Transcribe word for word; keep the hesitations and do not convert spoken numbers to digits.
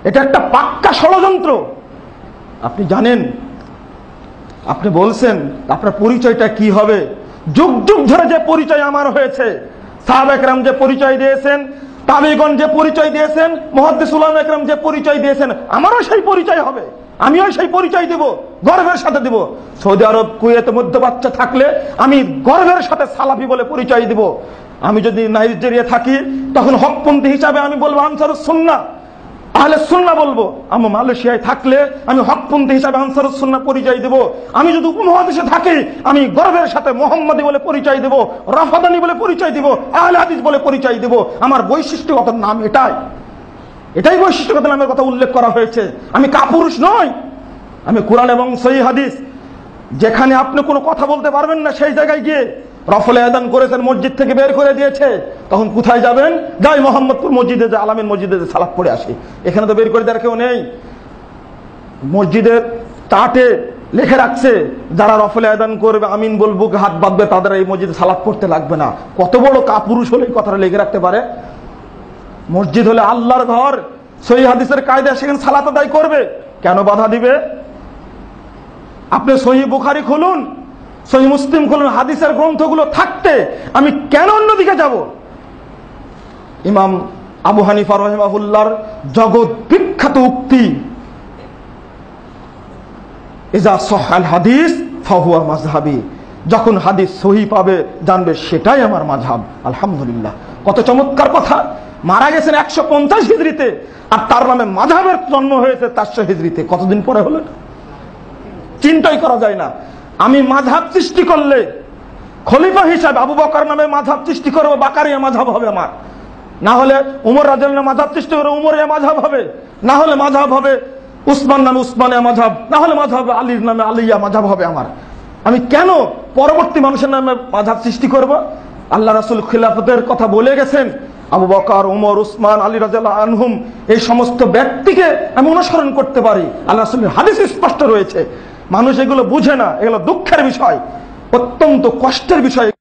এটা একটা পাক্কা ষড়যন্ত্র। আপনি জানেন, আপনি বলছেন আপনার পরিচয়টা কি হবে? যুগ যুগ ধরে যে পরিচয় আমার হয়েছে, সাহাবা একরাম যে পরিচয় দিয়েছেন, তাবেঈগণ যে পরিচয় দিয়েছেন, মুহাদ্দিস উলামা একরাম যে পরিচয় দিয়েছেন, আমারও সেই পরিচয় হবে, আমিও সেই পরিচয় দেব, গর্বের সাথে দেব। সৌদি আরব, কুয়েত, মধ্যপ্রাচ্যে থাকলে আমি গর্বের সাথে সালাফি বলে পরিচয় দেব। আমি যদি নাইজেরিয়া থাকি তখন হকপন্থী হিসাবে আমি বলবো আনসারুস সুন্নাহ, আহলে সুন্নাহ বলবো। আমি মালয়েশিয়ায় থাকলে আমি হকপন্থী হিসাবে আনসারুস সুন্নাহ পরিচয় দেব। আমি যদি উপমহাদেশে থাকি আমি গর্বের সাথে মুহাম্মাদি বলে পরিচয় দেব, রাফাদানি বলে পরিচয় দেব, আহলে হাদিস বলে পরিচয় দেব। আমার বৈশিষ্ট্যগত নাম এটাই, এটাই বৈশিষ্ট্যগত নামের কথা উল্লেখ করা হয়েছে। আমি কাপুরুষ নই, আমি কোরআন এবং সহিহ হাদিস, যেখানে আপনি কোনো কথা বলতে পারবেন না সেই জায়গায় গিয়ে রফলে আযান করেছেন, মসজিদ থেকে বের করে দিয়েছে, তখন কোথায় যাবেন? যাই মোহাম্মদপুর মসজিদে, যে আলামিন মসজিদে সালাত পড়ে আসি। এখানে তো বের করে দেওয়ার কেউ নেই। মসজিদের টাটে লিখে রাখছে যারা রফলে আযান করবে, আমিন বলবো, হাত বাঁধবে, তাদের এই মসজিদে সালাত পড়তে লাগবে না। কত বড় কাপুরুষ হলে এই কথাটা লিখে রাখতে পারে? মসজিদ হলে আল্লাহর ঘর, সহিহ হাদিসের কায়দায় সেখানে সালাত আদায় করবে, কেন বাধা দিবে? আপনি সহিহ বুখারী খুলুন, সহিহ মুসলিম খুলুন, হাদিসের গ্রন্থগুলো থাকতে আমি কেন অন্যদিকে যাব? ইমাম আবু হানিফা রাহিমাহুল্লাহর জগৎ বিখ্যাত উক্তি, ইজা সহাল হাদিস ফাহুয়া মাযহাবি, যখন হাদিস সহি পাবে জানবে সেটাই আমার মাযহাব। আলহামদুলিল্লাহ, কত চমৎকার কথা। মারা গেছেন একশো পঞ্চাশ হিজরিতে, আর তার নামে মাযহাবের জন্ম হয়েছে চারশো হিজরিতে। কতদিন পরে হলো? চিন্তাই করা যায় না। আমি মাযহাব সৃষ্টি করলে খলিফা হিসাবে আবু বকর নামে মাযহাব সৃষ্টি করবো, বাকারিয়া মাযহাব হবে আমার। না হলে উমর রাদিয়াল্লাহু আনহু মাযহাব সৃষ্টি করে উমরিয়া মাযহাব হবে, না হলে মাযহাব হবে উসমান নামে উসমানিয়া মাযহাব, না হলে মাযহাব আলীর নামে আলিয়া মাযহাব হবে আমার। আমি কেন পরবর্তী মানুষের নামে মাযহাব সৃষ্টি করব? আল্লাহ রাসূল খিলাফতের কথা বলে গেছেন, আবু বকর, উমর, উসমান, আলী রাদিয়াল্লাহু আনহুম, এই সমস্ত ব্যক্তিকে আমি অনুসরণ করতে পারি। আল্লাহ রাসূলের হাদিস স্পষ্ট রয়েছে। মানুষ এগুলো বুঝে না, এগুলো দুঃখের বিষয়, অত্যন্ত কষ্টের বিষয়।